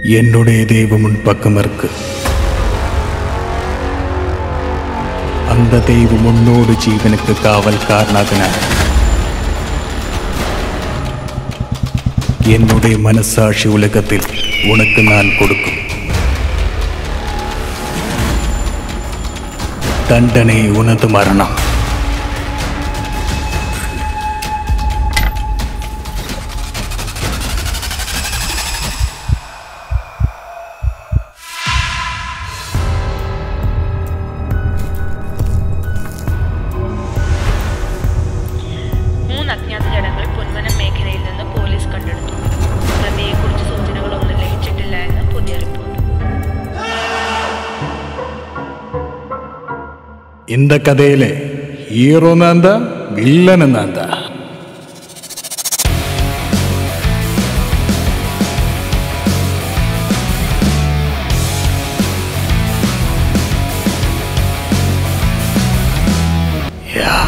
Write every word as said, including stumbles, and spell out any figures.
என்னுடைய தெய்வம் உன் பக்கம் இருக்கு. அந்த தெய்வம் உன்னோடு ஜீவனுக்கு காவல்காரனாகினார். என்னுடைய மனசாட்சி உலகத்தில் உனக்கு நான் கொடுக்கும் தண்டனை உனது மரணம். അജ്ഞാത ജഡങ്ങൾ പൊന്മനം മേഖലയിൽ നിന്ന് പോലീസ് കണ്ടെടുത്തു. പ്രതിയെക്കുറിച്ച് സൂചനകളൊന്നും ലഭിച്ചിട്ടില്ല എന്ന് പുതിയ റിപ്പോർട്ട്. இந்த கதையில ஹீரோ நான் தான், வில்லன் நான் தான். யா